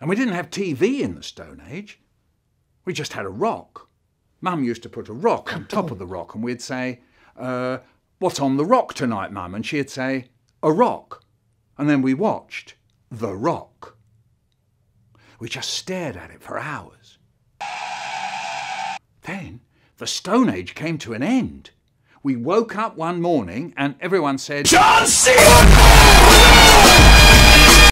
And we didn't have TV in the Stone Age. We just had a rock. Mum used to put a rock on top of the rock, and we'd say, what's on the rock tonight, Mum? And she'd say, a rock. And then we watched The Rock. We just stared at it for hours. Then the Stone Age came to an end. We woke up one morning and everyone said, John Cena!